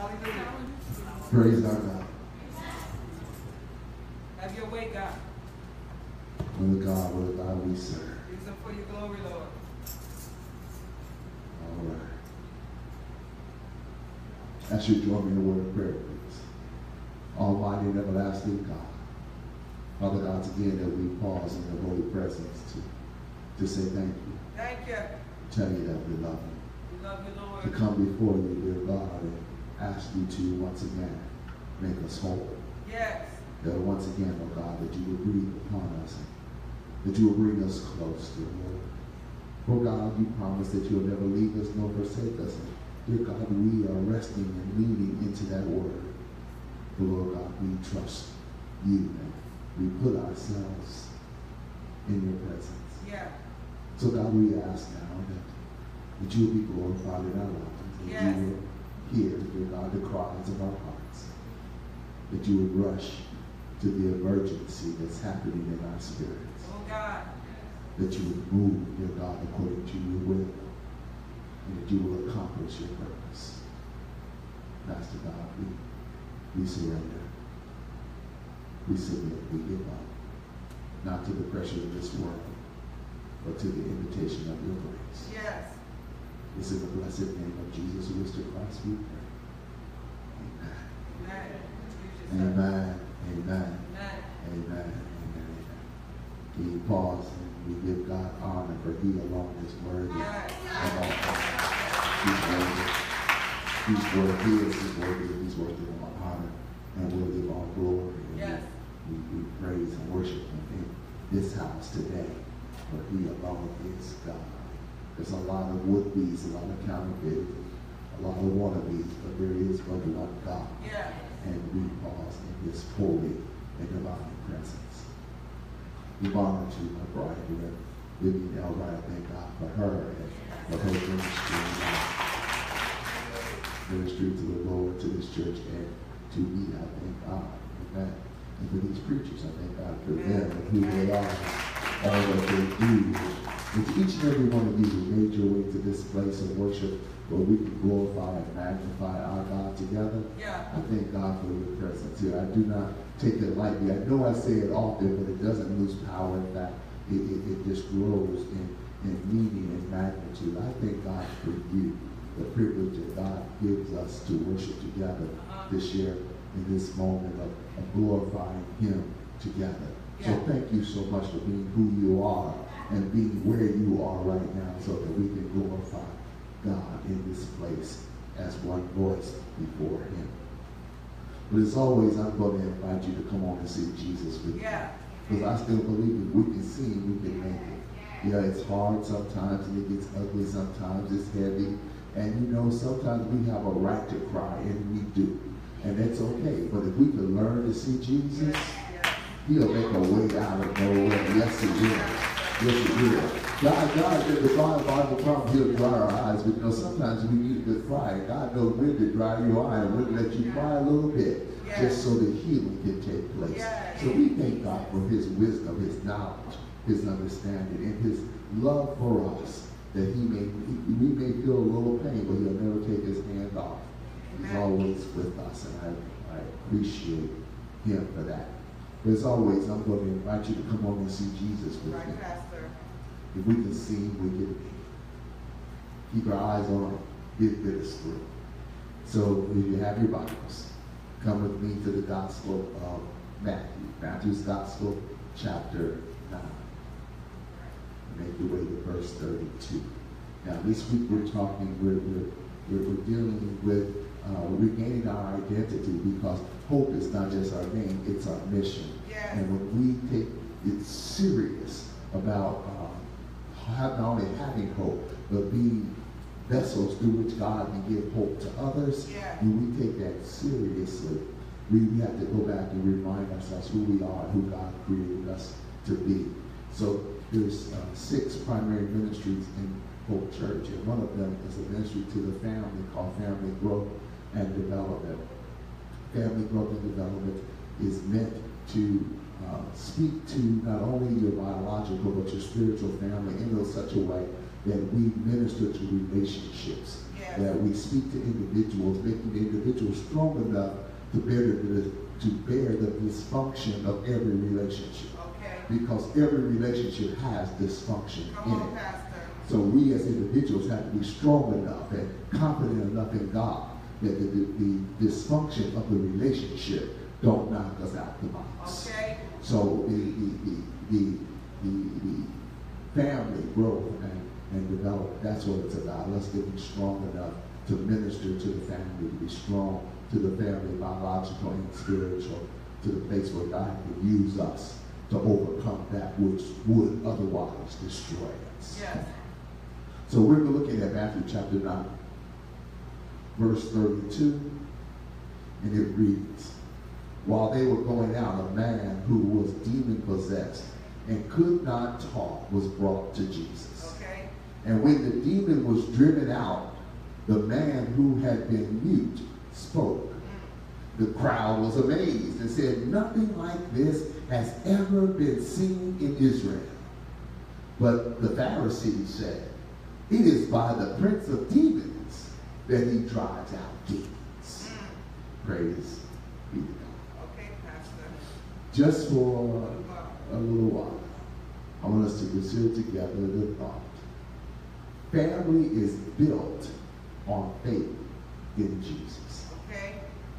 Praise our God. Have your way, God. What a God we serve. Use them for your glory, Lord. All right. As you join me in the word of prayer, please. Almighty and everlasting God. Father God, it's again that we pause in your holy presence to say thank you. Thank you. Tell you that we love you. We love you, Lord. To come before you, dear God, and ask you to once again make us whole. Yes. That once again, oh God, that you will breathe upon us, and that you will bring us close, dear Lord. Oh God, you promise that you will never leave us nor forsake us. And dear God, we are resting and leaning into that word. But Lord God, we trust you and we put ourselves in your presence. Yeah. So God, we ask now that you will be glorified in our lives. That Yes. you will hear, dear God, the cries of our hearts. That you would rush to the emergency that's happening in our spirits. Oh, God. That you would move, dear God, according to your will. And that you will accomplish your purpose. Master God, we surrender. We submit, we give up. Not to the pressure of this world, but to the invitation of your grace. Yes. It's in the blessed name of Jesus, who is the Christ, we pray. Amen. Amen. Amen. Amen. Amen. Amen. Amen. We pause and we give God honor, for he alone is worthy Yes. of all praise. He's worthy. He's worthy of all honor and worthy of all glory. And Yes. we praise and worship him in this house today, for he alone is God. There's a lot of would-be's, a lot of counterfeits, a lot of wannabes, but there is but one God. Yeah. And we pause in his holy and divine presence. We honor to my bride, Vivian Elright. I thank God for her and for her ministry to the Lord, to this church, and to me. I thank God for that. And for these preachers, I thank God for them and who they are, all that they do. And to each and every one of you who made your way to this place of worship where we can glorify and magnify our God together. Yeah. I thank God for your presence here. I do not take it lightly. I know I say it often, but it doesn't lose power. In fact, it just grows in meaning and magnitude. I thank God for you, the privilege that God gives us to worship together this year in this moment of glorifying him together. Yeah. So thank you so much for being who you are and being where you are right now so that we can glorify God in this place as one voice before him. But as always, I'm going to invite you to come on and see Jesus with me. Because I still believe if we can see him, we can make it. Yeah, it's hard sometimes and it gets ugly sometimes, it's heavy. And you know, sometimes we have a right to cry, and we do. And that's okay. But if we can learn to see Jesus, he'll make a way out of nowhere. Yes, he will. Yes, he will. God, the Bible promises he'll dry our eyes, but you know, sometimes we need a good cry. And God knows when to dry your eye and when to let you cry a little bit, just so that healing can take place. So we thank God for his wisdom, his knowledge, his understanding, and his love for us, that we may feel a little pain, but he'll never take his hand off. He's always with us, and I appreciate him for that. But as always, I'm going to invite you to come on and see Jesus with me. Pastor. If we can see him, we can keep our eyes on him. Get us through. So if you have your Bibles, come with me to the Gospel of Matthew. Matthew's Gospel, chapter 9. Make your way to verse 32. Now this week we're dealing with regaining our identity, because hope is not just our name, it's our mission. And when we take it serious about not only having hope, but being vessels through which God can give hope to others, when we take that seriously, we have to go back and remind ourselves who we are, who God created us to be. So there's 6 primary ministries in Hope Church, and one of them is a ministry to the family called Family Growth and Development. Family Growth and Development is meant to speak to not only your biological but your spiritual family in such a way that we minister to relationships, Yes. that we speak to individuals, making the individuals strong enough to bear the dysfunction of every relationship. Okay. Because every relationship has dysfunction Come in on, it. Pastor. So we as individuals have to be strong enough and confident enough in God that the dysfunction of the relationship don't knock us out the box. Okay. So the family growth and development, that's what it's about. Let's get strong enough to minister to the family, to be strong to the family, biological and spiritual, to the place where God can use us to overcome that which would otherwise destroy us. Yes. So we're looking at Matthew chapter 9, verse 32, and it reads, while they were going out, a man who was demon-possessed and could not talk was brought to Jesus. Okay. And when the demon was driven out, the man who had been mute spoke. The crowd was amazed and said, nothing like this has ever been seen in Israel. But the Pharisees said, it is by the prince of demons that he drives out demons. Praise be to God. Okay, Pastor. Just for a little while, I want us to consider together the thought. Family is built on faith in Jesus. Okay.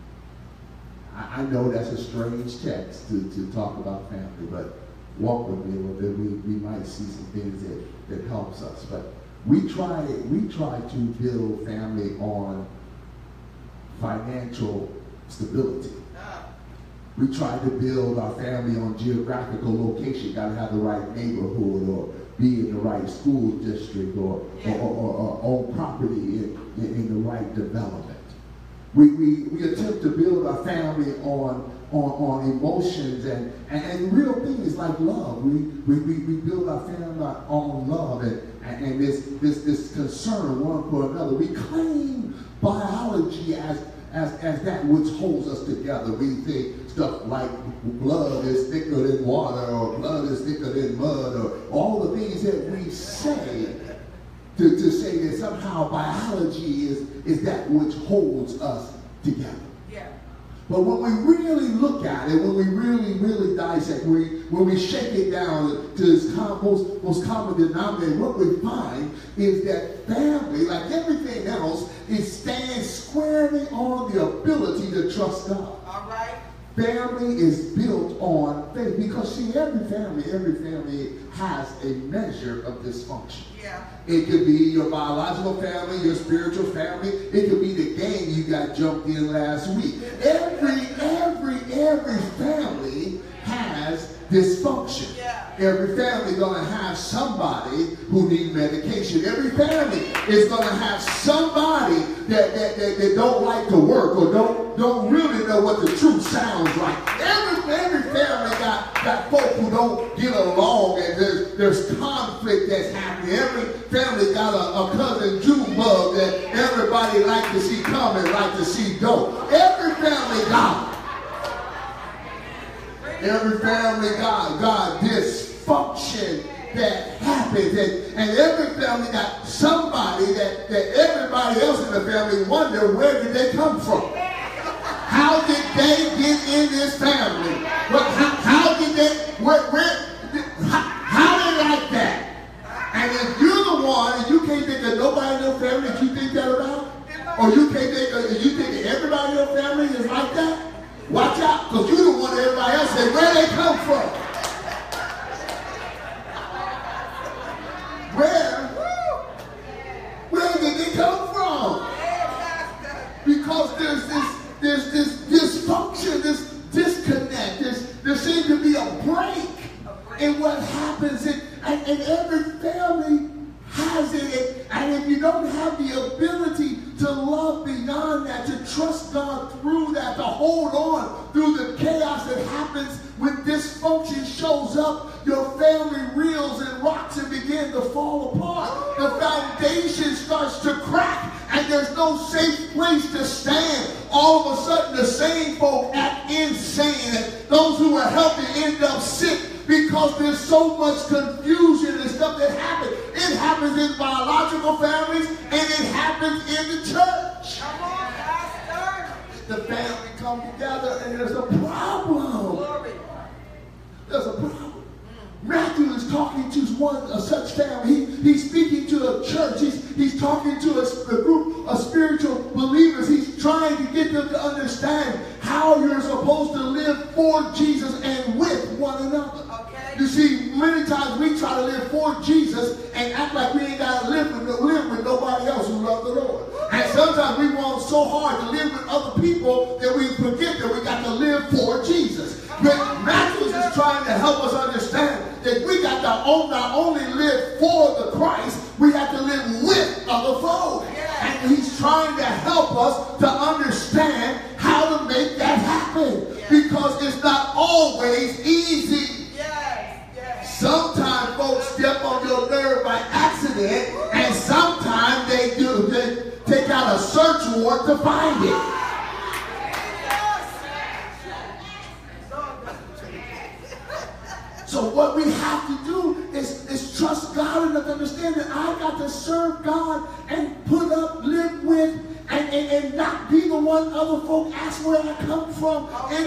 I know that's a strange text to talk about family, but walk with me a little bit. We might see some things that helps us. But we try to build family on financial stability. We try to build our family on geographical location. Got to have the right neighborhood, or be in the right school district, or own property in the right development. We attempt to build our family on emotions and real things like love. We build our family on love and this concern one for another. We claim biology as that which holds us together. We think stuff like blood is thicker than water, or blood is thicker than mud, or all the things that we say to say that somehow biology is that which holds us together. Yeah. But when we really look at it, when we really dissect, when we shake it down to its most common denominator, what we find is that family, like everything else, it stands squarely on the ability to trust God. All right. Family is built on faith because, see, every family has a measure of dysfunction. Yeah. It could be your biological family, your spiritual family. It could be the gang you got jumped in last week. Every family has dysfunction. Yeah. Every family gonna have somebody who needs medication. Every family is gonna have somebody that don't like to work or don't really know what the truth sounds like. Every family got folk who don't get along, and there's conflict that's happening. Every family got a cousin Junebug that everybody like to see come and like to see go. Every family got dysfunction that happens, and every family got somebody that everybody else in the family wonder, where did they come from? How did they get in this family? How did they? How they like that? And if you're the one and you can't think of nobody in your family that you think that about, or you can't think of, you think that everybody in your family is like that, watch out, because you're the one that everybody else say, where they come from? Where did they come from? Because there's this dysfunction, this disconnect, there seems to be a break in what happens, and every family has it, and if you don't have the ability to love beyond that, to trust God through that, to hold on through the chaos that happens when dysfunction shows up, your family reels and rocks and begin to fall apart. The foundation starts to crack, and there's no safe place to stand. All of a sudden, the sane folk act insane, and those who are healthy end up sick because there's so much confusion and stuff that happens. It happens in biological families, and it happens in the church. Come on, Pastor. The family come together, and there's a problem. Glory. There's a problem. Matthew is talking to a such family. He's speaking to a church. He's talking to a group of spiritual believers. He's trying to get them to understand how you're supposed to live for Jesus and with one another. Okay. You see, many times we try to live for Jesus and act like we ain't got to live with nobody else who loves the Lord. And sometimes we want so hard to live with other people that we forget that we got to live for Jesus. But Matthew is trying to help us understand that we got to not only live for the Christ, we have to live with other folk. And he's trying to help us to understand how to make that happen. Because it's not always easy. Sometimes folks step on your nerve by accident, and sometimes they take out a search warrant to find it. So what we have to do is trust God enough to understand that I got to serve God and put up, live with, and not be the one other folk ask where I come from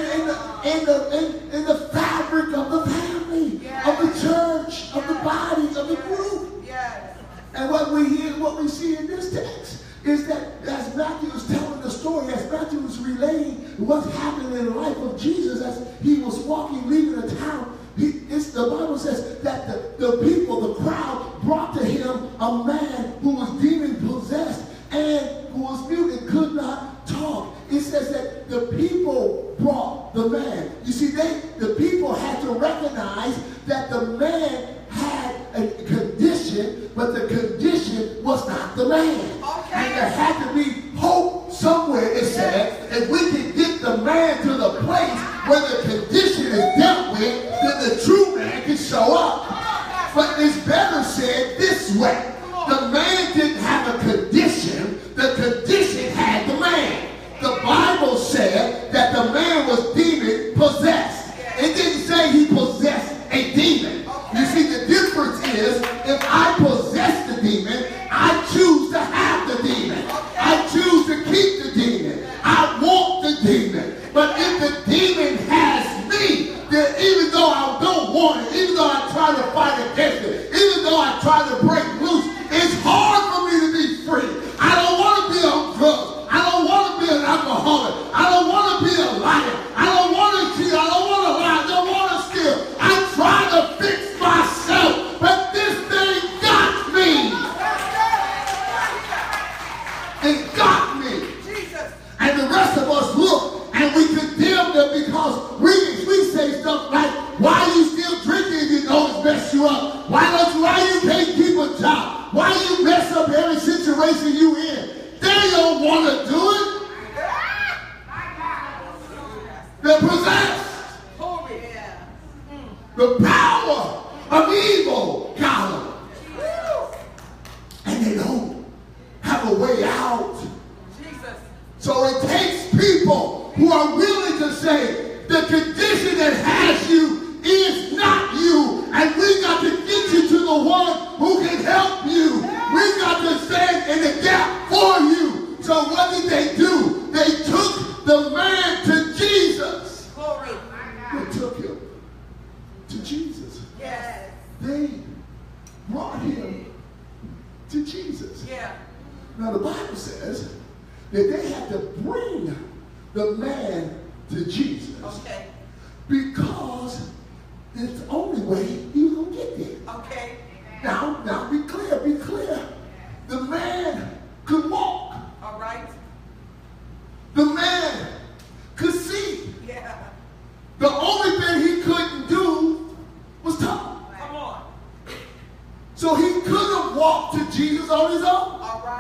in the fabric of the family, of the church, of the body, of the group. And what we see in this text is that as Matthew is telling the story, as Matthew is relaying what's happening in the life of Jesus as he was walking, leaving the town, the Bible says that the people, the crowd, brought to him a man who was demon-possessed and who was mute and could not talk. It says that the people brought the man. You see, the people had to recognize that the man had a condition, but the condition was not the man. Okay. And there had to be hope somewhere, it said, if we can get the man to the place where the condition is dealt with, then the true man can show up. But it's better said this way. The man didn't have a condition. The condition had the man. The Bible said that the man was demon possessed. It didn't say he possessed a demon. You see, the difference is if I possess the demon, I choose to have the demon. I choose to keep the demon. I want the demon. But if the demon has me, then even though I don't want it, even though I try to fight against it, even though I try to break loose, it's hard for me to be free. I don't want to be on drugs. I don't want to be an alcoholic. I don't want to be a liar. I don't want to cheat. I don't want to lie. I don't want to steal. I try to fix myself, but this thing got me. It got me. And the rest of us look and we condemn them because we say stuff like, why are you still drinking if you know it's messed you up? Why you can't keep a job? Why you mess up every situation you in? They don't want to do it. They're possessed. The power of evil got them. And they don't have a way out. So it takes people who are willing to say, the condition that has you is not you. And we got to get you to the one who can help you. We got to stand in the gap for you. So what did they do? They took the man to Jesus. They took him to Jesus. They brought him to Jesus. Now the Bible says that they had to bring the man to Jesus because it's the only way he was going to get there. Now be clear. The man could walk. The man could see. The only thing he couldn't do was talk. So he could have walked to Jesus on his own.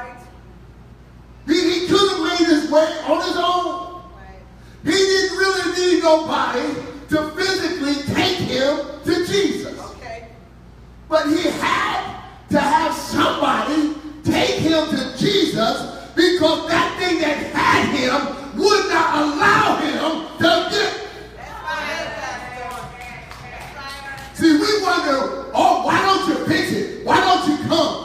He could have made his way on his own. He didn't really need nobody to physically take him to Jesus. But he had to have somebody take him to Jesus because that thing that had him would not allow him to get. See, we wonder, oh, why don't you fix it? Why don't you come?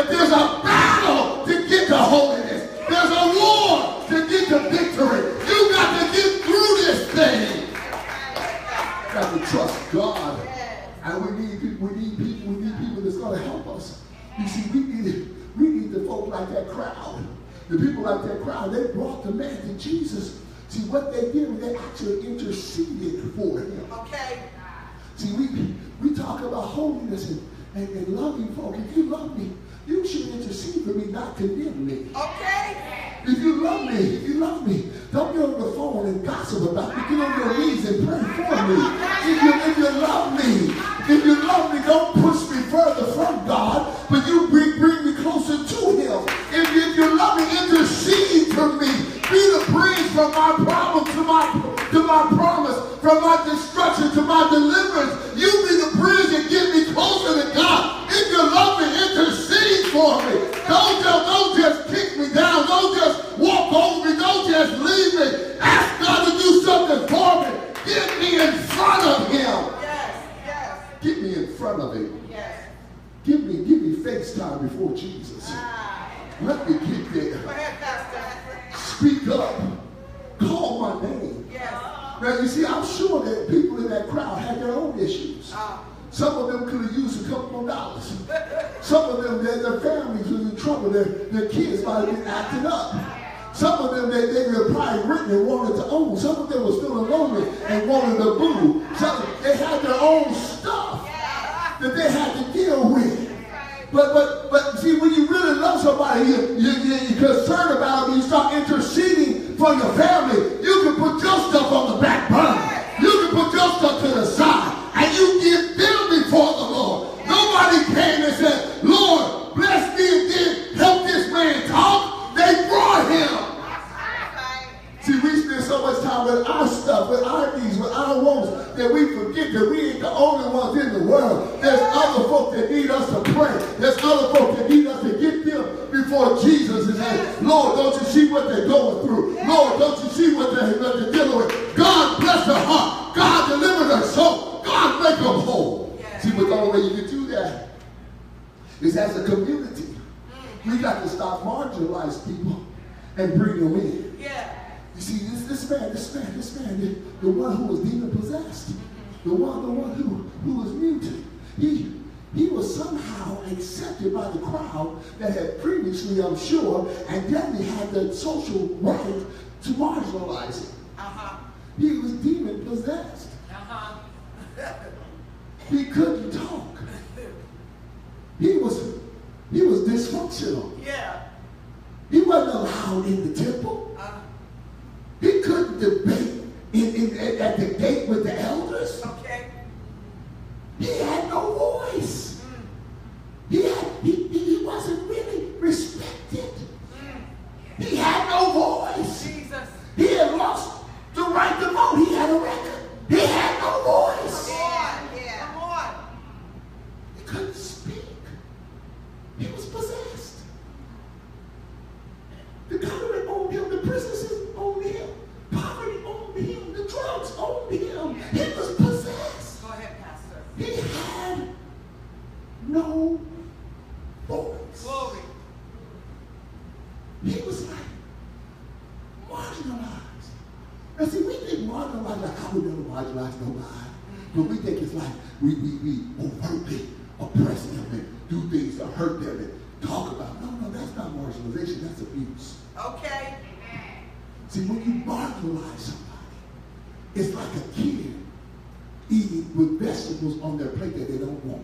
that there's a battle to get to holiness. There's a war to get to victory. You got to get through this thing. Got to trust God. And we need people that's going to help us. You see, we need the folk like that crowd. The people like that crowd, they brought the man to Jesus. See, what they did, they actually interceded for him. Okay. See, we talk about holiness and loving folk. If you love me, you should intercede for me, not condemn me. Okay. If you love me, don't get on the phone and gossip about me. Get on your knees and pray for me. If you love me, don't push me further from God, but you bring me closer to him. If you love me, intercede for me. Be the bridge from my problem to my promise, from my destruction to my deliverance. You be the bridge and get me closer to God. If you love me, intercede for me. Don't just kick me down. Don't just walk over me. Don't just leave me. Ask God to do something for me. Get me in front of him. Yes. Get me in front of him. Yes. Give me FaceTime before Jesus. Let me get there. Go ahead, Pastor. Speak up. Call my name. Yes. Now, you see, I'm sure that people in that crowd had their own issues. Some of them could have used a couple more dollars. Some of them, their families were in trouble. Their kids might have been acting up. Some of them, they were probably written and wanted to own. Some of them were feeling lonely and wanted to boo. They had their own stuff that they had to deal with. But see, when you really love somebody, you're concerned about them, you start interceding for your family, you can put your stuff on the back burner. You can put your stuff to the side, and you get them before the Lord. Nobody came and said, Lord, bless me and then help this man talk. They brought him. See, we spend so much time with our stuff, with our needs, with our wants, that we forget that we ain't the only ones in the world. There's other folk that need us to pray. There's other folk that need us to get them before Jesus and say, Lord, don't you see what they're going through? Lord, don't you see what they're dealing with? God bless their heart. God deliver their soul. God make them whole. See, but the only way you can do that is as a community. We got to stop marginalizing people and bring them in. Yeah. You see, this man, the one who was demon possessed, the one who was mute, he was somehow accepted by the crowd that had previously, I'm sure, and definitely had the social right to marginalize him. He was demon possessed. He couldn't talk. He was dysfunctional. Yeah. He wasn't allowed in the temple. He couldn't debate at the gate with the elders. Okay. He had no voice. He wasn't really respected. He had no voice. Jesus. He had lost the right to vote. He had a record. He had no voice. Come on. He couldn't speak. He was possessed. The government owned him. The businesses owned him. Poverty owned him. The drugs owned him. He was possessed. Go ahead, Pastor. He had no voice. Glory. He was like marginalized. Now see, we think marginalized like I would never marginalize nobody. But we think it's like we overtly oppress them and do things to hurt them and talk about. No, that's not marginalization, that's abuse. Okay. See, when you marginalize somebody, it's like a kid eating with vegetables on their plate that they don't want.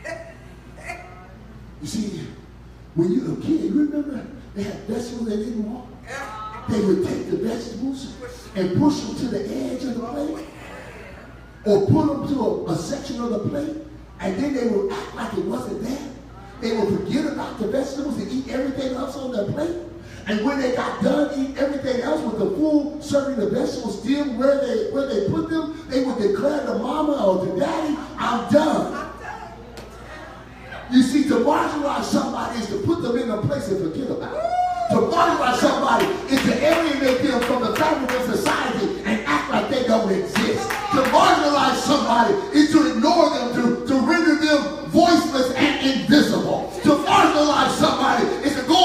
You see, when you're a kid, you remember they had vegetables they didn't want? They would take the vegetables and push them to the edge of the plate or put them to a section of the plate, and then they would act like it wasn't there. They would forget about the vegetables and eat everything else on their plate. And when they got done eating everything else with the full serving of vegetables still where they put them, they would declare to mama or to daddy, I'm done. You see, to marginalize somebody is to put them in a place and forget about it. To marginalize somebody is to alienate them from the fabric of society and act like they don't exist. To marginalize somebody is to ignore them, to render them voiceless and invisible. To marginalize somebody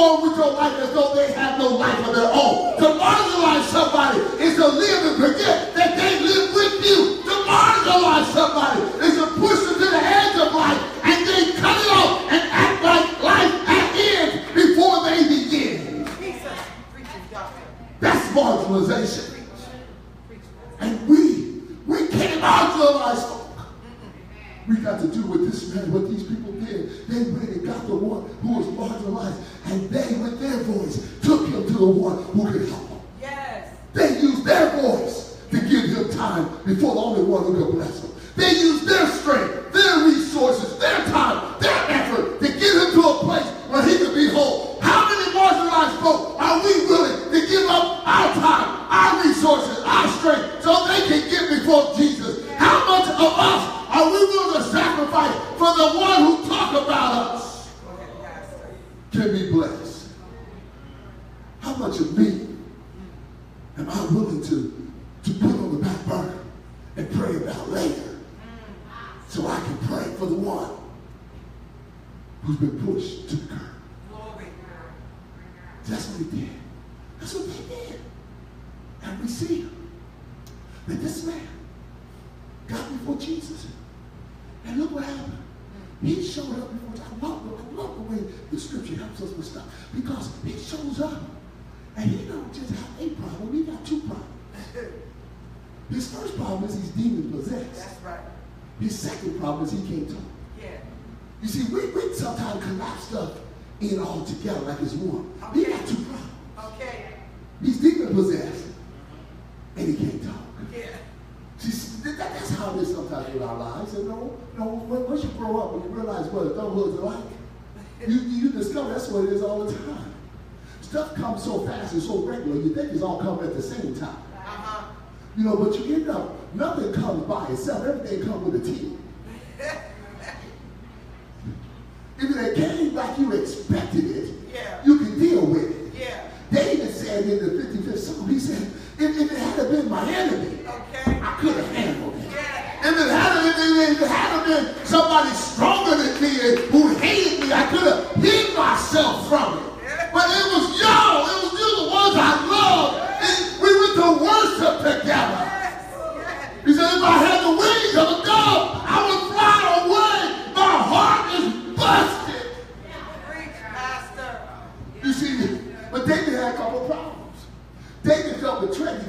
on with your life as though they have no life of their own. To marginalize somebody is to live and forget that they live with you. To marginalize somebody is to push them to the edge of life and then cut it off and act like life ends before they begin. Jesus. Preaching, doctor. That's marginalization. And we can't marginalize folk. We got to do what this man, what these people did. They went and got the one who was marginalized, and they, with their voice, took him to the one who could help him. Yes. They used their voice to give him time before the only one who could bless him. They used their strength, their resources, their time, their effort to get him to a place where he could be whole. How many marginalized folk are we willing to give up our time, our resources, our strength so they can get before Jesus? How much of us are we willing to sacrifice for the one who talk about us can be blessed? How much of me am I willing to put on the back burner and pray about later so I can pray for the one who's been pushed to the curb? That's what he did. That's what they did. And we see that this man got before Jesus. And look what happened. He showed up before Jesus. I love the way the scripture helps us with stuff. Because he shows up. And he don't just have a problem. He got two problems. His first problem is he's demon possessed. That's right. His second problem is he can't talk. Yeah. You see, we sometimes collapse stuff in all together like it's one. He got two problems. Okay. He's demon possessed. And he can't talk. Yeah. See, that's how it is sometimes with our lives. And once you grow up and you realize what adulthood is like, you discover that's what it is all the time. Stuff comes so fast and so regular, you think it's all coming at the same time. Uh-huh. You know, but you end up, nothing comes by itself. Everything comes with a team. If it came like you expected it, Yeah. you can deal with it. Yeah. David said in the 55th Psalm, he said, if it had been my enemy, Okay. I could have handled it. Yeah. If it had been somebody stronger than me and who hated me, I could have hid myself from it. Yeah. But it was y'all. It was you, the ones I loved. And we went to worship together. Yes. Yes. He said, if I had the wings of a dove, I would fly away. My heart is busted. Preach, Pastor. You see, but David had a couple problems. David felt betrayed.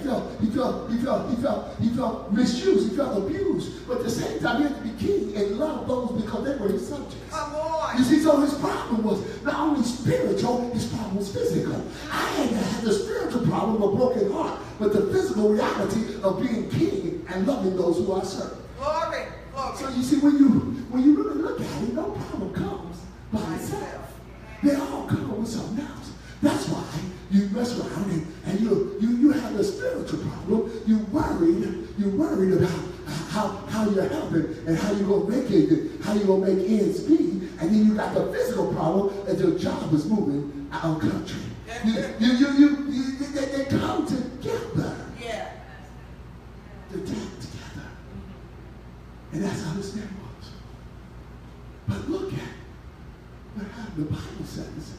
He felt misused. He felt abused. But at the same time, he had to be king and love those because they were his subjects. Come on. You see, so his problem was not only spiritual, his problem was physical. I had to have the spiritual problem of a broken heart, but the physical reality of being king and loving those who I serve. Glory. Glory. So you see, when you really look at it, no problem comes by itself. They all come with something else. That's why you mess around and you have a spiritual problem. You're worried about how you're helping and how you're gonna make it, how you're gonna make ends meet, and then you got the physical problem that your job is moving out of country. They come together. Yeah. They tag together. And that's how this man was. But look at what happened. The Bible says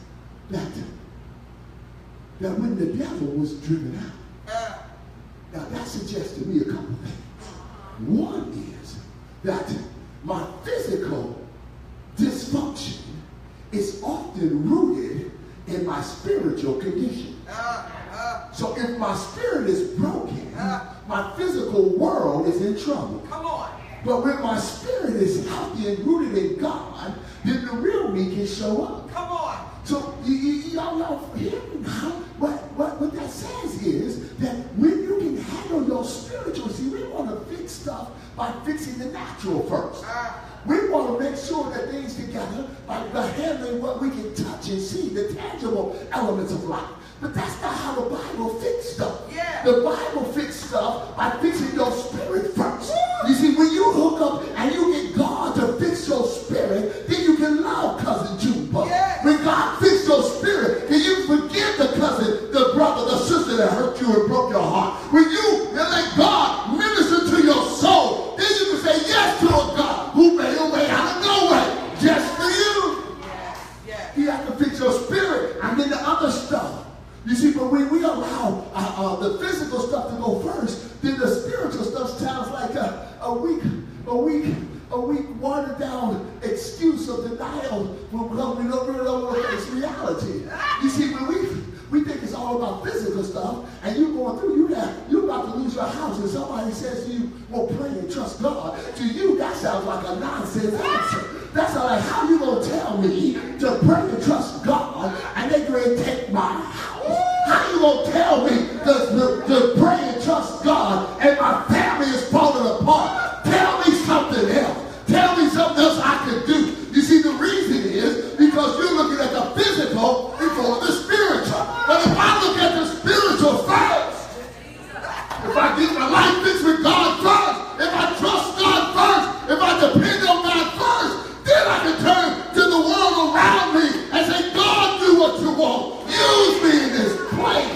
that when the devil was driven out, now that suggests to me a couple things. One is that my physical dysfunction is often rooted in my spiritual condition. So if my spirit is broken, my physical world is in trouble. Come on. But when my spirit is healthy and rooted in God, then the real me can show up. Come on. So y'all hear me now? What that says is that when you can handle your spiritual, see, we want to fix stuff by fixing the natural first. We want to make sure that things together by handling what we can touch and see, the tangible elements of life. But that's not how the Bible fixes stuff. Yeah. The Bible fixes stuff by fixing your spirit first. You see, when you hook up and you get God to fix your spirit, then you can love cousin Junebug. Yeah. When God fixes your spirit, then you forgive the cousin, the brother, the sister that hurt you and broke your heart. When you let God minister to your soul, then you can say yes to a God who made a way out of no way just for you. Yes. Yes. You have to fix your spirit, and then the other stuff. You see, but when we allow the physical stuff to go first, then the spiritual stuff sounds like a weak, watered down excuse of denial when we don't know it's reality. You see, when we think it's all about physical stuff, and you're going through, you're about to lose your house, and somebody says to you, well, pray and trust God. To you, that sounds like a nonsense answer. That's like, how you going to tell me to pray and trust God, and they're going to take my house? How you going to tell me to pray and trust God, and my family is falling apart? Tell me something else. Tell me something else I can do. You see, the reason is because you're looking at the physical before the spiritual. But if I look at the spiritual first, if I get my life fixed with God first, if I trust God first, if I depend on God first, then I can turn to the world around me and say, God, do what you want. Use me in this place.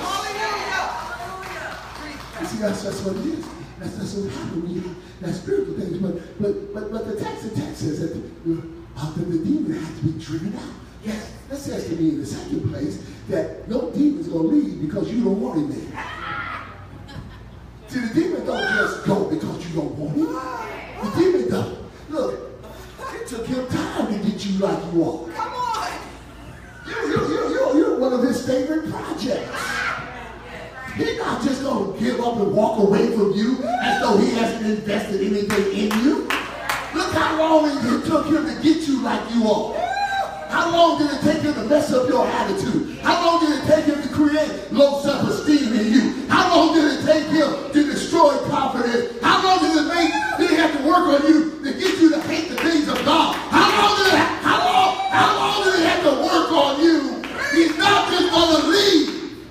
You see, that's what it is. That's what happened when you have that spiritual things. But the text says that the demon has to be driven out. Yes, that says to me in the second place that no demon's going to leave because you don't want him there. See, the demon don't just go because you don't want him. The demon don't. Look, it took him time to get you like you are. Come on. You're one of his favorite projects. He's not just going to give up and walk away from you as though he hasn't invested anything in you. Look how long it took him to get you like you are. How long did it take him to mess up your attitude? How long did it take him to create low self-esteem in you? How long did it take him to destroy confidence? How long did he have to work on you to get you to hate the things of God? How long did he have to work on you? He's not just going to leave.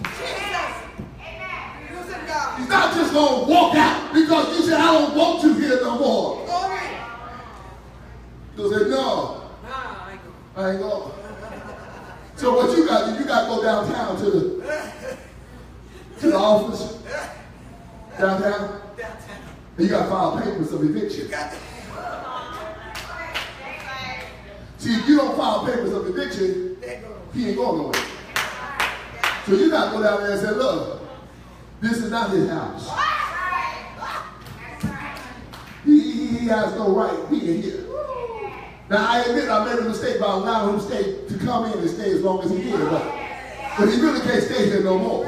He's not just going to walk out because you said, I don't want you here no more. He'll say, no, I ain't going. So what you got to do, you got to go downtown to the office. Downtown. And you got to file papers of eviction. See, if you don't file papers of eviction, he ain't going nowhere. So you got to go down there and say, look, this is not his house. He has no right being here. Now, I admit I made a mistake by allowing him to come in and stay as long as he did, but he really can't stay here no more.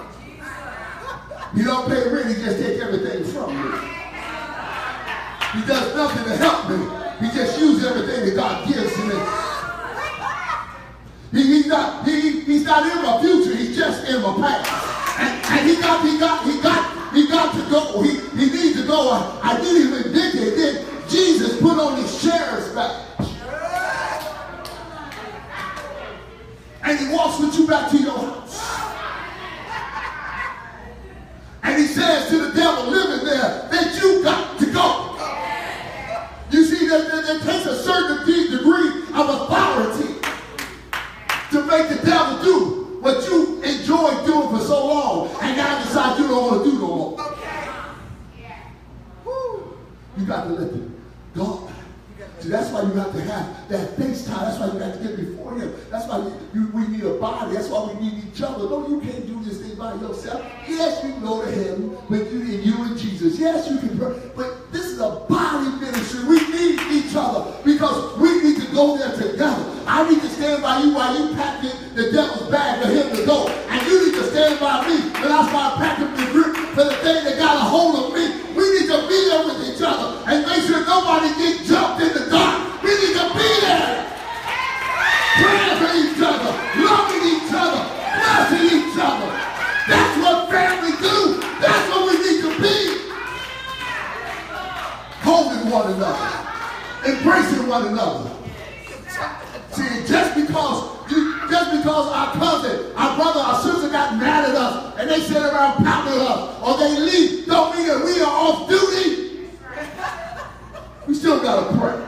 He don't pay rent, he just takes everything from me. He does nothing to help me. He just uses everything that God gives to me. He's not in my future, he's just in my past. And he got to go. He needs to go. I did him addicted. Then Jesus put on his sheriff's badge. And he walks with you back to your house. And he says to the devil living there that you got to go. You see, that takes a certain degree of authority to make the devil do what you enjoyed doing for so long, and now decide you don't want to do no more. You got to let it go. See, that's why you have to have that face time. That's why you have to get before him. That's why we need a body. That's why we need each other. No, you can't do this thing by yourself. Yes, you can go to heaven with you and Jesus. Yes, you can pray. But this is a body ministry. We need each other because we need to go there together. I need to stand by you while you pack the devil's bag for him to go. And you need to stand by me when I start packing the grip for the thing that got a hold of me. We need to be there with each other and make sure nobody gets jumped in the dark. We need to be there. Praying for each other, loving each other, blessing each other. That's what family do. That's what we need to be. Holding one another. Embracing one another. See, just because our cousin, our brother, our sister got mad at us and they sit around pounding us or they leave, don't mean that we are off duty. We still got to pray.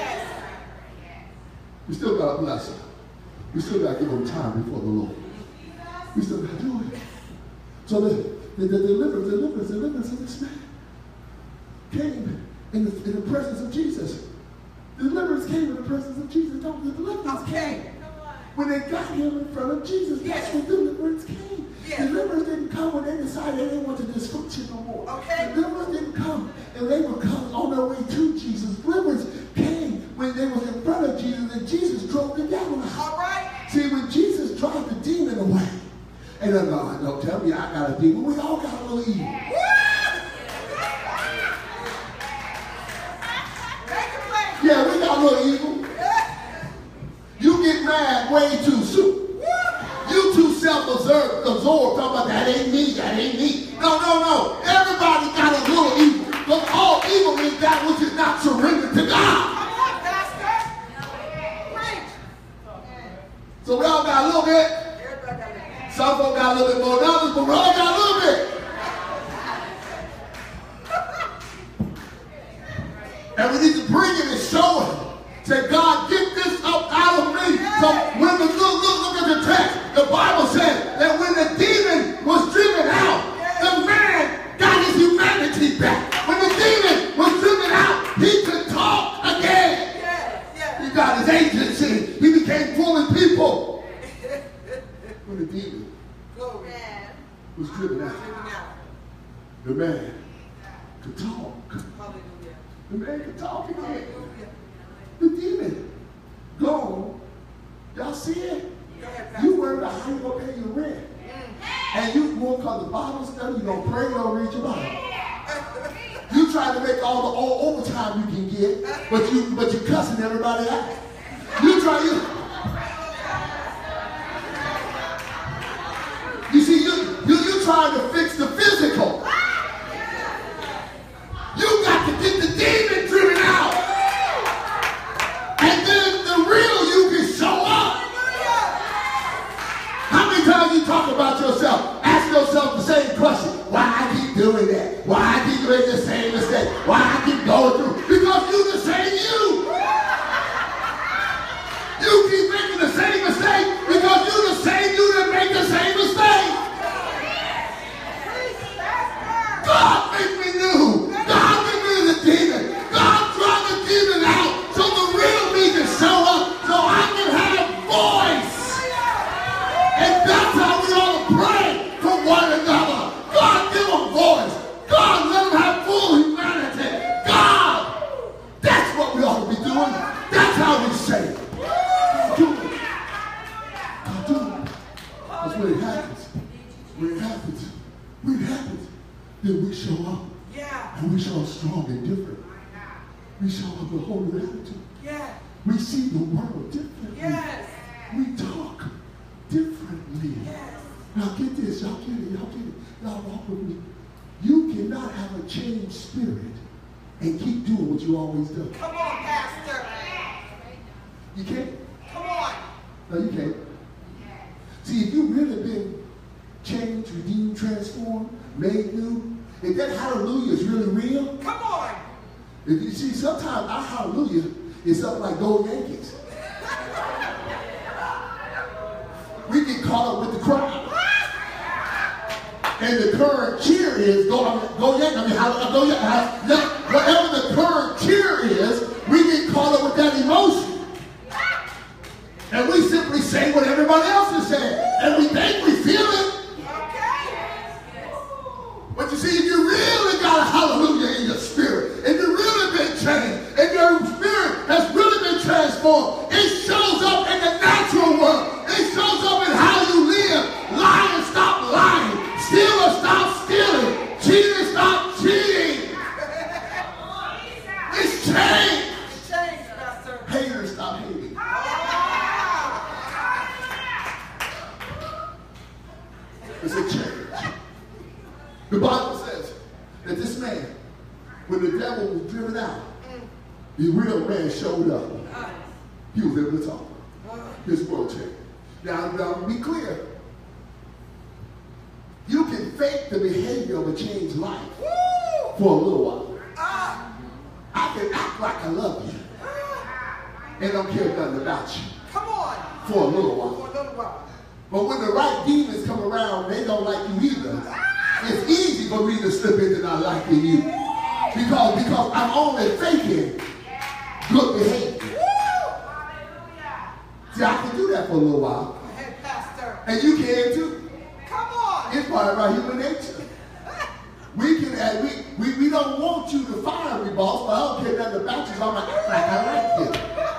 We still got to bless them. We still got to give them time before the Lord. We still got to do it. So the deliverance of this man came in the presence of Jesus. The deliverance came in the presence of Jesus. Don't the deliverance came. When they got him in front of Jesus, that's when deliverance came. Deliverance didn't come when they decided they didn't want to dysfunction no more. Deliverance didn't come and they were coming on their way to Jesus. Deliverance came when they was in front of Jesus and Jesus drove the devil out. All right. See, when Jesus drove the demon away, and God, don't tell me I got a demon. We all got a little evil. Yeah, we got a little evil. You get mad way too soon. You too self-absorbed, talking about that ain't me, that ain't me. No. Everybody got a little evil. But all evil is that which is not surrendered to God. So we all got a little bit. Some folks got a little bit more than others, but we all got a little bit. And we need to bring it and show it. Say, God, get this up out of me. So when we look at the text, the Bible says that when the demon was driven out, the man got his humanity back. When the demon was driven out, he could talk again. He got his agency. He became fooling people. When the demon was driven out, the man could talk. The man could talk again. The demon gone. Y'all see it? You worry about how you gonna pay your rent. And you won't come to Bible study, you don't pray, you don't read your Bible. You try to make all the overtime you can get, but you cussing everybody out. You see, you trying to fix the physical. You got to get the demon driven out. And then the real you can show up. How many times you talk about yourself? Ask yourself the same question. Why I keep doing that? Why I keep making the same mistake? Why I keep going through? Because you the same you. You keep making the same mistake because you the same you that make the same mistake. God make me new. God get rid of the demon. God drive the demon out so the real me can show up so I can have voice. And that's how we ought to pray for one another. God give them voice. God let them have full humanity. God, that's what we ought to be doing. That's how we say it. Do it. God do it. That's when it happens. When it happens, then we show up. And we show up strong and different. We show up with a whole new attitude. We see the world differently. We talk differently. Now get this, y'all get it. Y'all walk with me. You cannot have a changed spirit and keep doing what you always do. Come on, Pastor. You can't. Come on. No, you can't. See, if you've really been changed, redeemed, transformed, made new, if that hallelujah is really real, come on. If you see, sometimes our hallelujah is something like Go Yankees. We get caught up with the crowd. And the current cheer is go Yankees. Go Yankees. Whatever the current cheer is, we get caught up with that emotion. And we simply say what everybody else is saying. And we think we feel it. But you see, if you really got a hallelujah in your spirit, if you really been changed, if your spirit has really been transformed, it shows up in the natural world. It shows up in how you live. Lying, stop lying. Stealer, stop stealing. Cheater, stop cheating. It's changed. It's changed, Pastor. Hater, stop hating. It's a change. The Bible says that this man, when the devil was driven out, the real man showed up. He was able to talk. His world changed. Now, be clear. You can fake the behavior of a changed life for a little while. I can act like I love you and don't care nothing about you. Come on. For a little while. But when the right demons come around, they don't like you either. It's easy for me to slip into not liking you. Because I'm only faking good behavior. See, I can do that for for a little while. Go ahead, Pastor. And you can too. Come on. It's part of our human nature. We don't want you to fire me, boss, but I don't care nothing about you, so I'm like, I like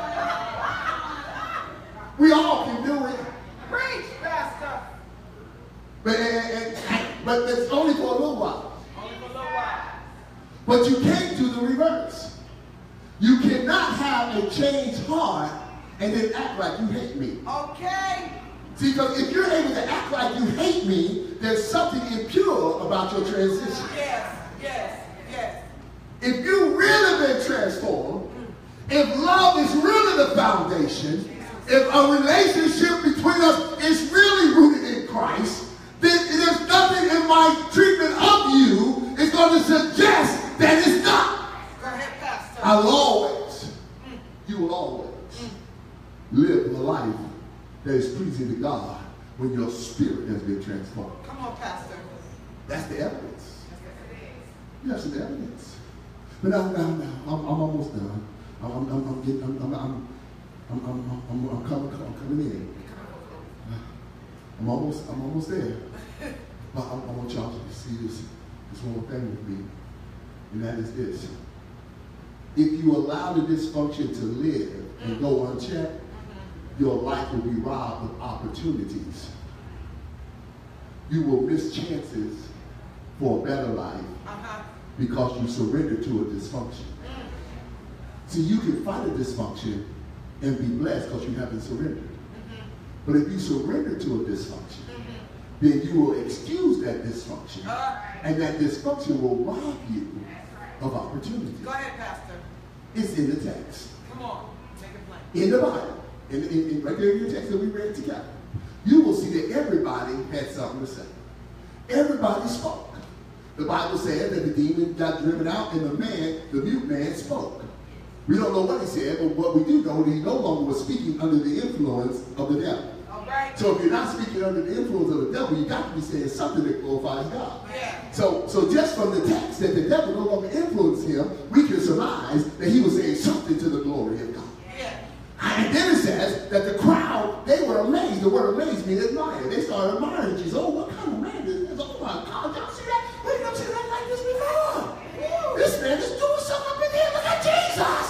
you. We all can do it. Preach, Pastor. But it's only for a little while. Only for a little while. But you can't do the reverse. You cannot have a changed heart and then act like you hate me. Okay. See, because if you're able to act like you hate me, there's something impure about your transition. Yes, yes, yes. If you've really been transformed, if love is really the foundation, if a relationship between us is really rooted in Christ, then there's nothing in my treatment of you is going to suggest that it's not. Go ahead, Pastor. I will always, you will always live a life that is pleasing to God when your spirit has been transformed. Come on, Pastor. That's the evidence. You have some evidence. But now, I'm almost done. I'm coming in. I'm almost there. But I want y'all to see this one thing with me, and that is this. If you allow the dysfunction to live and go unchecked, your life will be robbed of opportunities. You will miss chances for a better life because you surrender to a dysfunction. See, you can fight a dysfunction and be blessed because you haven't surrendered. But if you surrender to a dysfunction, then you will excuse that dysfunction, and that dysfunction will rob you of opportunities. Go ahead, Pastor. It's in the text. Come on. Make it plain. In the Bible. Right there in your text that we read together. You will see that everybody had something to say. Everybody spoke. The Bible said that the demon got driven out and the mute man spoke. We don't know what he said, but what we do know is he no longer was speaking under the influence of the devil. All right. So if you're not speaking under the influence of the devil, you got to be saying something that glorifies God. Yeah. So just from the text that the devil no longer influenced him, we can surmise that he was saying something to the glory of God. Yeah. And then it says that the crowd, they were amazed. The word amazed means admire. They started admiring Jesus. Oh, what kind of man is this? Oh my God, y'all see that? We never seen that like this before. This man is doing something up in here. Look at Jesus.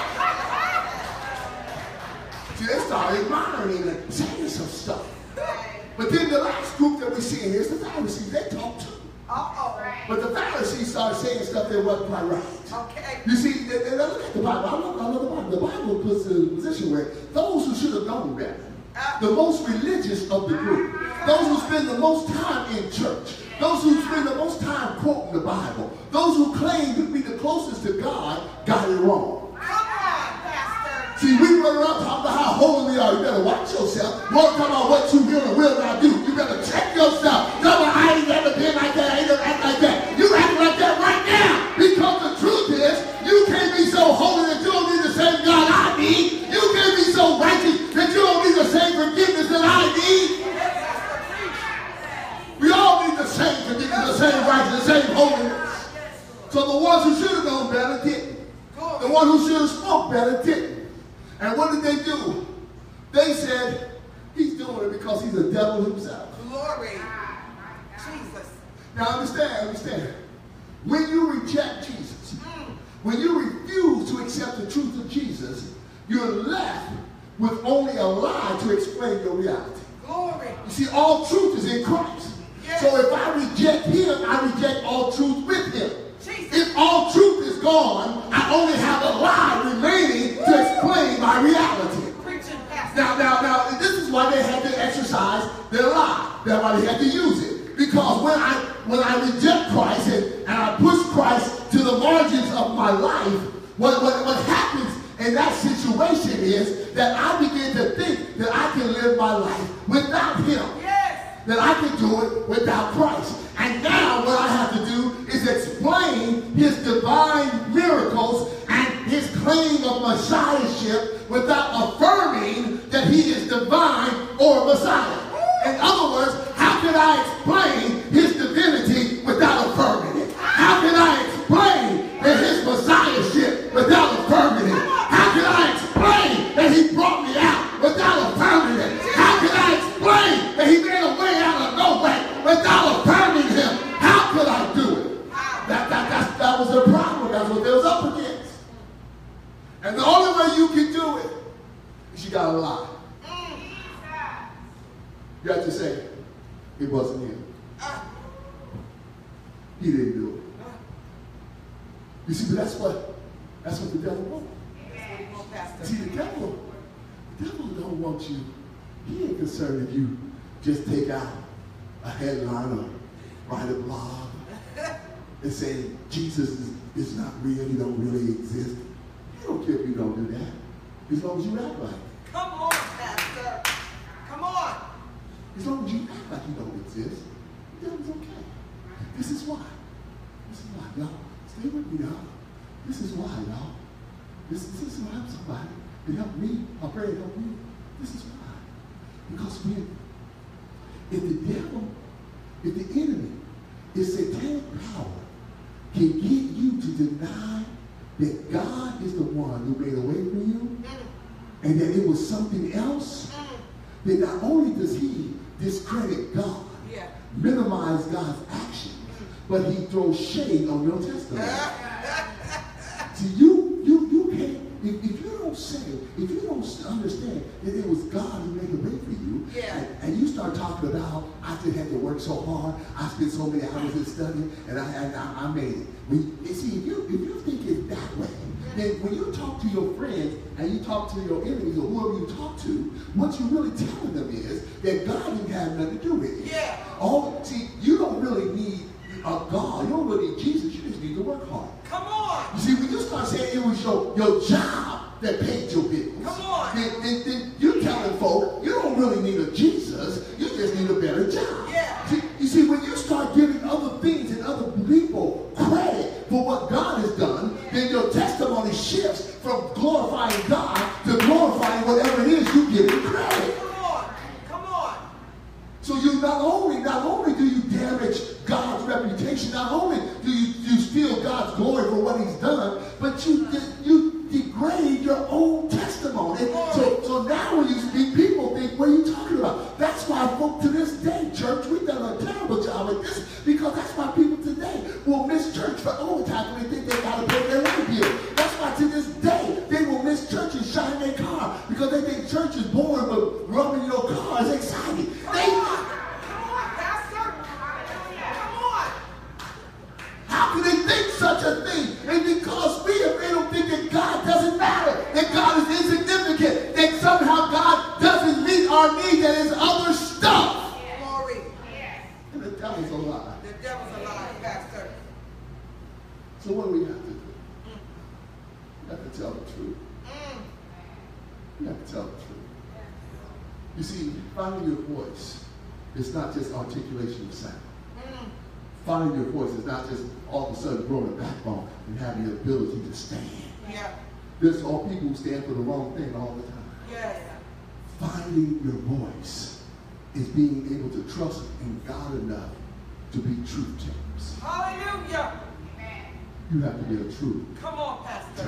See, they started admiring him and saying some stuff. But then the last group that we see here is the Pharisees. They talk too. But the Pharisees started saying stuff that wasn't quite right. Okay. You see, they look at the Bible. I love the Bible. The Bible puts us in a position where those who should have known better, the most religious of the group, those who spend the most time in church, those who spend the most time quoting the Bible, those who claim to be the closest to God, got it wrong. Come on, Pastor. See, we run around talking about how holy we are. You better watch yourself. Lord, talking about what you will and will not do. You better check yourself. No, I ain't never been like that. I ain't never act like that. You act like that right now. Because the truth is, you can't be so holy that you don't need the same God I need. You can't be so righteous that you don't need the same forgiveness that I need. We all need the same forgiveness, the same righteousness, the same holiness. So the ones who should have known better didn't. The one who should have spoke better didn't. And what did they do? They said, he's doing it because he's a devil himself. Glory. Jesus. Now understand. When you reject Jesus, when you refuse to accept the truth of Jesus, you're left with only a lie to explain your reality. Glory. You see, all truth is in Christ. Yes. So if I reject him, I reject all truth with him. Jesus. If all truth is gone, I only have a lie remaining to explain my reality. Preaching, Pastor. Now, this is why they had to exercise their lie. That's why they had to use it. Because when I reject Christ and I push Christ to the margins of my life, what happens in that situation is that I begin to think that I can live my life without him. Yes. That I can do it without Christ. And now what I have to do is explain his divine miracles and his claim of messiahship without affirming that he is divine or Messiah. In other words, how can I explain his divinity without affirming it? How can I explain that his messiahship without affirming it? How can I explain that he brought me out without affirming it? You have to say, it wasn't him. He didn't do it. You see, but that's what the devil wants. See, the devil don't want you. He ain't concerned if you just take out a headline or write a blog and say Jesus is not real, he don't really exist. He don't care if you don't do that, as long as you act like it. Come on, Pastor. Come on. As long as you act like you don't exist, the devil's okay. This is why. This is why, y'all. Stay with me, y'all. This is why, y'all. This will help somebody. It helped me. I pray it helped me. This is why. Because if the enemy, if satanic power can get you to deny that God is the one who made a way for you, and that it was something else, then not only does he discredit God, minimize God's actions, but he throws shade on your testimony. See, you can't, if you don't understand that it was God who made a way for you, and you start talking about, I just had to work so hard, I spent so many hours in studying, and I made it. You see, if you think it's that way, then when you talk to your friends and you talk to your enemies or whoever you talk to, what you're really telling them is that God didn't have nothing to do with it. See, you don't really need a God. You don't really need Jesus. You just need to work hard. Come on. You see, when you start saying it was your job that paid your bills, come on, then you're telling folk you don't really need a Jesus. You just need a better job. You see, when you start giving other things and other people credit for what God has done, then your testimony shifts from glorifying God to glorifying whatever it is you give him credit. Come on. So you not only do you damage God's reputation, not only do you steal God's glory for what he's done, but you degrade your own testimony. So now when you speak, people think, what are you talking about? That's why folk to this day, church, we've done a terrible job with this, because that's why people today will miss church for overtime when they think they got to pay their light bill. That's why to this day, they will miss church and shine their car, because they think church is boring, but rubbing your car is exciting. How can they think such a thing? And because they don't think that God doesn't matter, that God is insignificant, that somehow God doesn't meet our need, that is other stuff. Glory. And the devil's a lie. The devil's a lie, Pastor. So what do we have to do? We have to tell the truth. We have to tell the truth. You see, finding your voice is not just articulation of sound. Finding your voice is not just all of a sudden growing a backbone and having the ability to stand. There's all people who stand for the wrong thing all the time. Finding your voice is being able to trust in God enough to be truth tellers. Hallelujah. You have to be a truth. Come on, Pastor.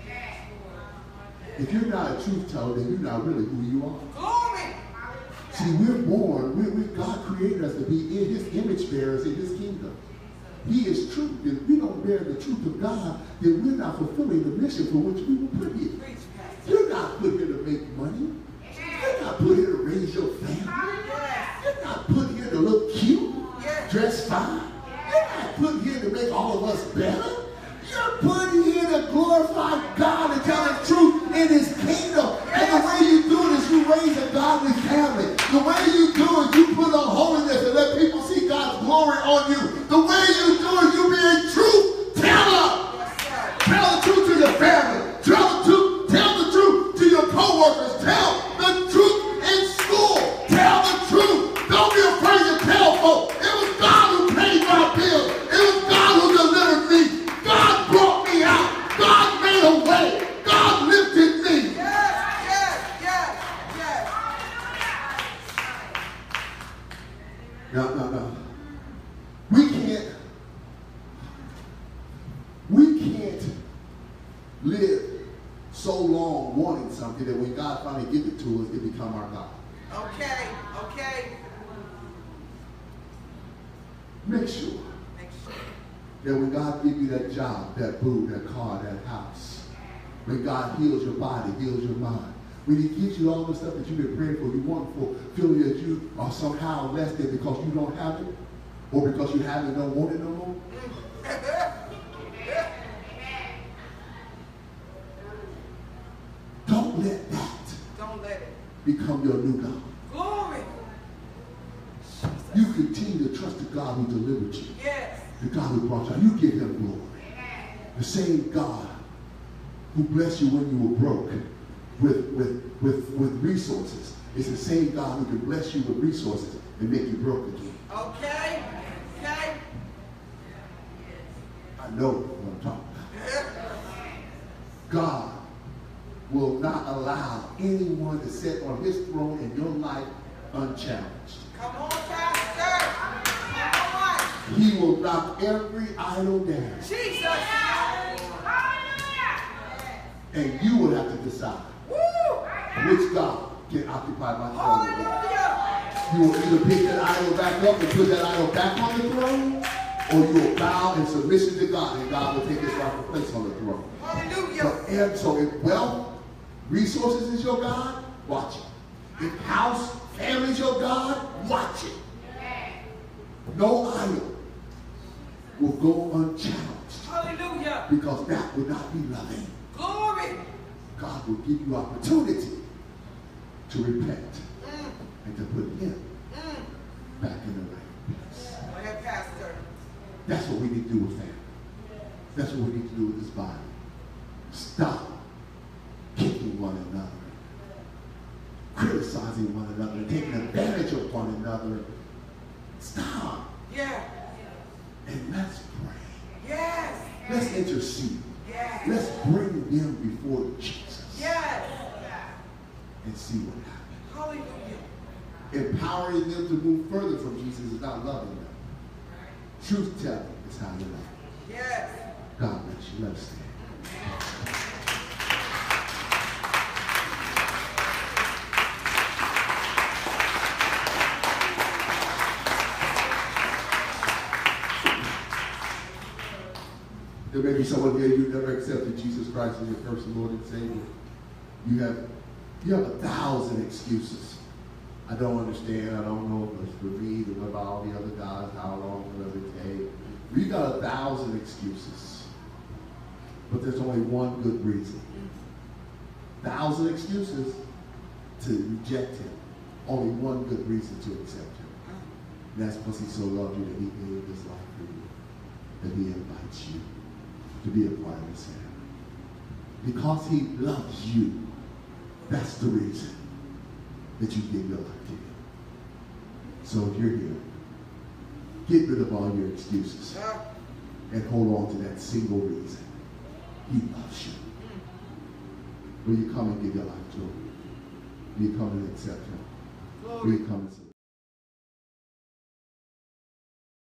If you're not a truth teller, then you're not really who you are. Glory. See, we're born, God created us to be in his image bearers in his kingdom. He is truth. If we don't bear the truth of God, then we're not fulfilling the mission for which we were put here. You're not put here to make money. You're not put here to raise your family. You're not put here to look cute, dress fine. You're not put here to make all of us better. You're put here to glorify God and tell the truth in his kingdom. And the way you do it is you raise a godly family. The way you do it, you put on holiness and let people see God's glory on you. The way you do it, you be a truth teller. Tell the truth to your family. Tell the truth to your co-workers. Tell the truth in school. Tell the truth. Don't be afraid to tell folks. It was God who paid my bills. It was God who delivered me. God brought me out. God made a way. God lifted me. No. We can't live so long wanting something that when God finally gives it to us, it become our God. Okay. Make sure that when God gives you that job, that boo, that car, that house, when God heals your body, heals your mind, When he gives you all the stuff that you've been praying for, you want for, feeling that you are somehow less than because you don't have it, or because you have it and don't want it no more. Don't let that become your new God. Glory. You continue to trust the God who delivered you. Yes. The God who brought you out. You give him glory. The same God who blessed you when you were broke with resources. It's the same God who can bless you with resources and make you broke again. Okay. Okay. I know what I'm talking about. God will not allow anyone to sit on his throne in your life unchallenged. Come on, Pastor. Come on. He will knock every idol down. Jesus. And you will have to decide Woo. which God can occupy my throne. Hallelujah. You will either pick that idol back up and put that idol back on the throne, or you will bow in submission to God, and God will take his rightful place on the throne. Hallelujah. So if wealth, resources is your God, watch it. If house, family is your God, watch it. No idol will go unchallenged. Hallelujah. Because that would not be loving. Glory. God will give you opportunity to repent and to put him back in the right place. Go ahead, Pastor. That's what we need to do with family. That's what we need to do with this body. Stop kicking one another, criticizing one another, taking advantage of one another. Stop. Yeah. And let's pray. Yes. Let's intercede. Yes. Let's bring them before Jesus. Yes. And see what happens. Hallelujah. Empowering them to move further from Jesus is not loving them. Truth telling is how you love. Yes. God bless you. Let us stand. There may be someone here, you've never accepted Jesus Christ as your personal Lord and Savior. You have 1,000 excuses. I don't understand. I don't know if it's for me, what about all the other guys, how long will it take? We got 1,000 excuses. But there's only one good reason. 1,000 excuses to reject him. Only one good reason to accept him. And that's because he so loved you that he gave his life for you. That he invites you to be a part of his family. Because he loves you, that's the reason that you give your life to him. So if you're here, get rid of all your excuses and hold on to that single reason. He loves you. Will you come and give your life to him? Will you come and accept him? Will you come and